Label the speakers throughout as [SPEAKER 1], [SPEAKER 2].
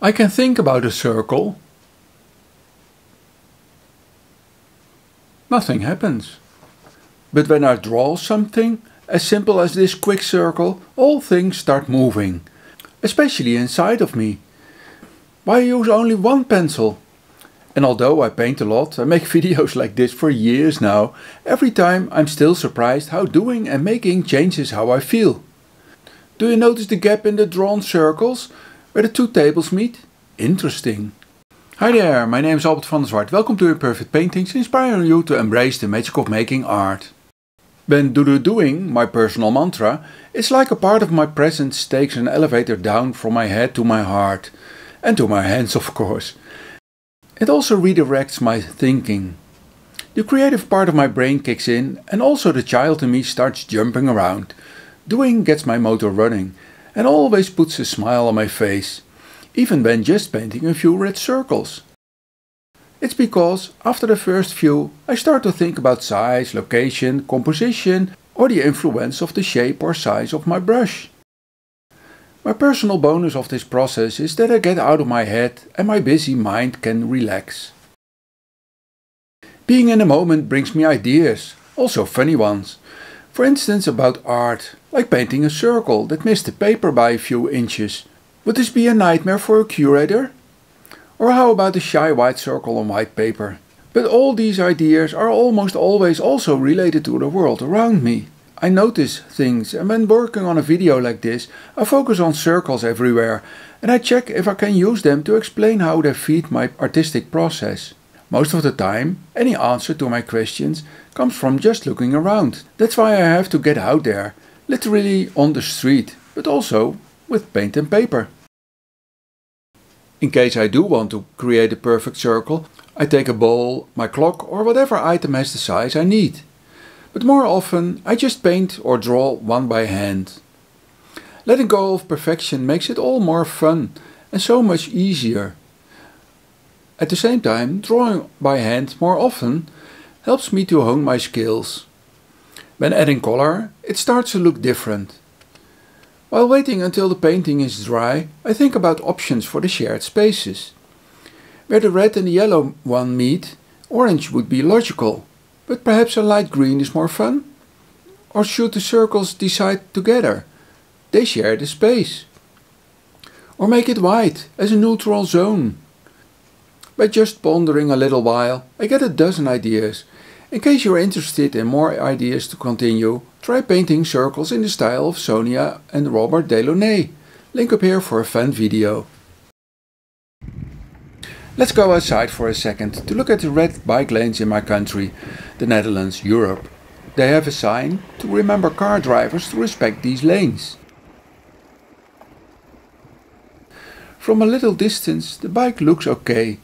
[SPEAKER 1] I can think about a circle. Nothing happens. But when I draw something, as simple as this quick circle, all things start moving, especially inside of me. Why use only one pencil? And although I paint a lot, I make videos like this for years now, every time I'm still surprised how doing and making changes how I feel. Do you notice the gap in the drawn circles, where the two tables meet? Interesting. Hi there, my name is Albert van der Zwart. Welcome to Imperfect Paintings, inspiring you to embrace the magic of making art. When doing, my personal mantra, it's like a part of my presence takes an elevator down from my head to my heart. And to my hands, of course. It also redirects my thinking. The creative part of my brain kicks in and also the child in me starts jumping around. Doing gets my motor running and always puts a smile on my face, even when just painting a few red circles. It's because after the first few I start to think about size, location, composition or the influence of the shape or size of my brush. My personal bonus of this process is that I get out of my head and my busy mind can relax. Being in the moment brings me ideas, also funny ones. For instance about art, like painting a circle that missed the paper by a few inches. Would this be a nightmare for a curator? Or how about a shy white circle on white paper? But all these ideas are almost always also related to the world around me. I notice things, and when working on a video like this, I focus on circles everywhere and I check if I can use them to explain how they feed my artistic process. Most of the time, any answer to my questions comes from just looking around. That's why I have to get out there, literally on the street, but also with paint and paper. In case I do want to create a perfect circle, I take a bowl, my clock or whatever item has the size I need. But more often I just paint or draw one by hand. Letting go of perfection makes it all more fun and so much easier. At the same time, drawing by hand more often helps me to hone my skills. When adding color, it starts to look different. While waiting until the painting is dry, I think about options for the shared spaces. Where the red and the yellow one meet, orange would be logical. But perhaps a light green is more fun? Or should the circles decide together? They share the space. Or make it white as a neutral zone. By just pondering a little while, I get a dozen ideas. In case you're interested in more ideas to continue, try painting circles in the style of Sonia and Robert Delaunay. Link up here for a fun video. Let's go outside for a second to look at the red bike lanes in my country, the Netherlands, Europe. They have a sign to remember car drivers to respect these lanes. From a little distance the bike looks okay.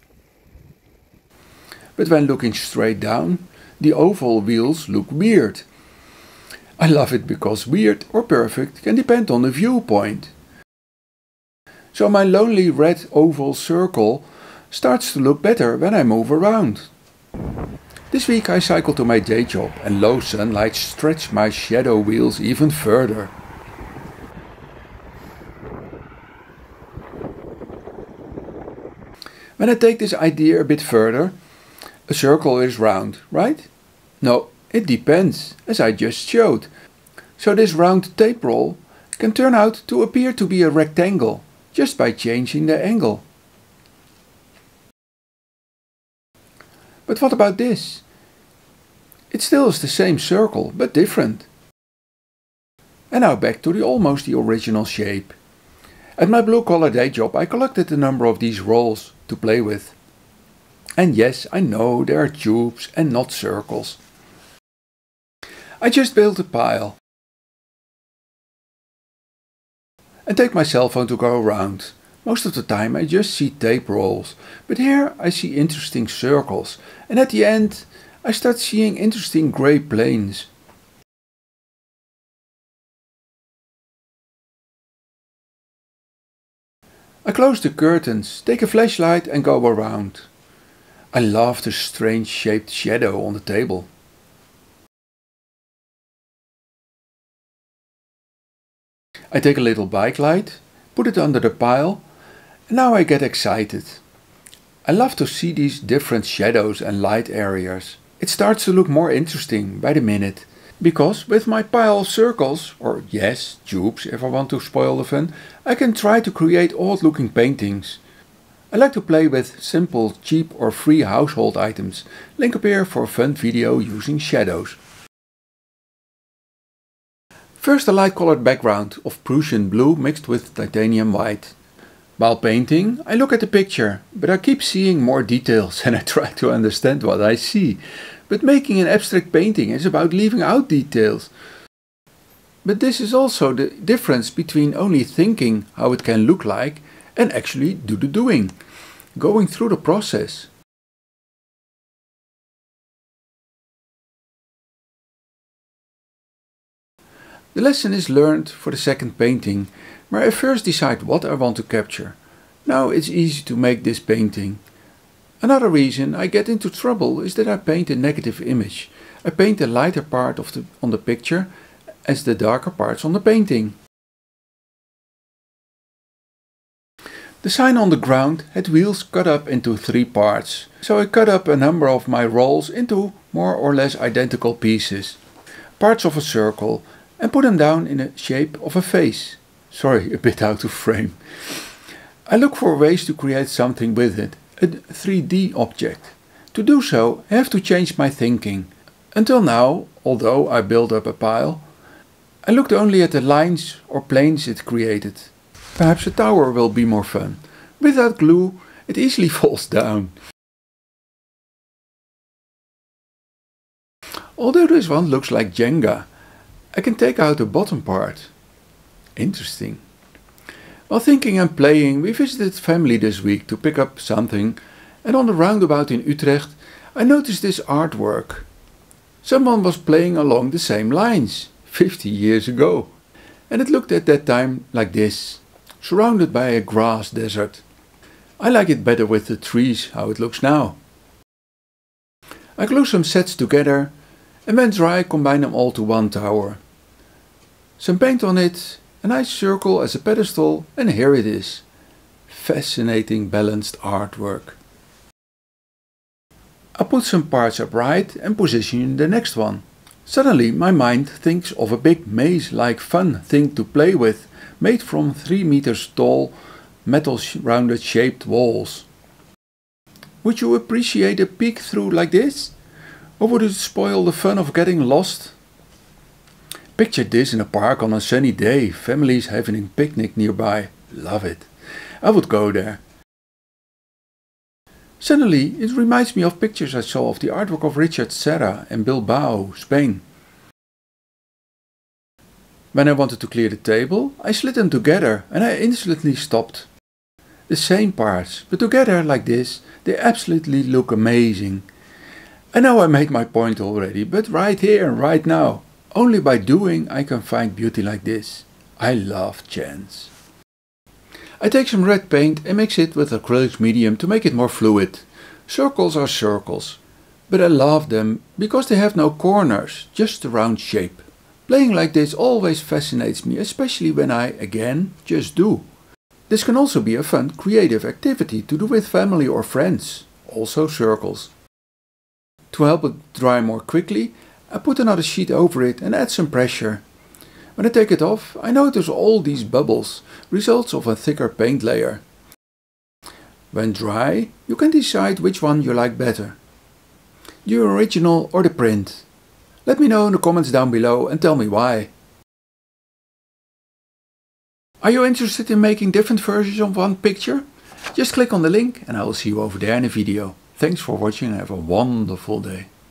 [SPEAKER 1] But when looking straight down, the oval wheels look weird. I love it because weird or perfect can depend on the viewpoint. So my lonely red oval circle starts to look better when I move around. This week I cycle to my day job and low sunlight stretched my shadow wheels even further. When I take this idea a bit further, a circle is round, right? No, it depends, as I just showed. So this round tape roll can turn out to appear to be a rectangle, just by changing the angle. But what about this? It still is the same circle, but different. And now back to almost the original shape. At my blue-collar day job I collected a number of these rolls to play with. And yes, I know they are tubes and not circles. I just built a pile. And take my cell phone to go around. Most of the time I just see tape rolls, but here I see interesting circles, and at the end I start seeing interesting grey planes. I close the curtains, take a flashlight and go around. I love the strange shaped shadow on the table. I take a little bike light, put it under the pile, Now I get excited. I love to see these different shadows and light areas. It starts to look more interesting by the minute. Because with my pile of circles, or yes, tubes if I want to spoil the fun, I can try to create odd looking paintings. I like to play with simple, cheap or free household items. Link up here for a fun video using shadows. First a light colored background of Prussian blue mixed with titanium white. While painting, I look at the picture, but I keep seeing more details and I try to understand what I see. But making an abstract painting is about leaving out details. But this is also the difference between only thinking how it can look like and actually do the doing, going through the process. The lesson is learned for the second painting, where I first decide what I want to capture. Now it's easy to make this painting. Another reason I get into trouble is that I paint a negative image. I paint the lighter part on the picture as the darker parts on the painting. The sign on the ground had wheels cut up into 3 parts, so I cut up a number of my rolls into more or less identical pieces, parts of a circle, and put them down in the shape of a face. Sorry, a bit out of frame. I look for ways to create something with it, a 3D object. To do so, I have to change my thinking. Until now, although I built up a pile, I looked only at the lines or planes it created. Perhaps a tower will be more fun. Without glue, it easily falls down. Although this one looks like Jenga, I can take out the bottom part. Interesting. While thinking and playing, we visited family this week to pick up something, and on the roundabout in Utrecht I noticed this artwork. Someone was playing along the same lines, 50 years ago. And it looked at that time like this, surrounded by a grass desert. I like it better with the trees, how it looks now. I glue some sets together, and when dry combine them all to one tower. Some paint on it, a nice circle as a pedestal, and here it is. Fascinating balanced artwork. I put some parts upright and position the next one. Suddenly my mind thinks of a big maze-like fun thing to play with, made from 3 meters tall metal rounded shaped walls. Would you appreciate a peek through like this? Or would it spoil the fun of getting lost? Picture this in a park on a sunny day, families having a picnic nearby. Love it. I would go there. Suddenly it reminds me of pictures I saw of the artwork of Richard Serra in Bilbao, Spain. When I wanted to clear the table, I slid them together and I instantly stopped. The same parts, but together like this, they absolutely look amazing. I know I made my point already, but right here, right now. Only by doing I can find beauty like this. I love chance. I take some red paint and mix it with acrylics medium to make it more fluid. Circles are circles, but I love them because they have no corners, just a round shape. Playing like this always fascinates me, especially when I, again, just do. This can also be a fun, creative activity to do with family or friends, also circles. To help it dry more quickly, I put another sheet over it and add some pressure. When I take it off, I notice all these bubbles, results of a thicker paint layer. When dry, you can decide which one you like better, the original or the print. Let me know in the comments down below and tell me why. Are you interested in making different versions of one picture? Just click on the link and I will see you over there in the video. Thanks for watching and have a wonderful day.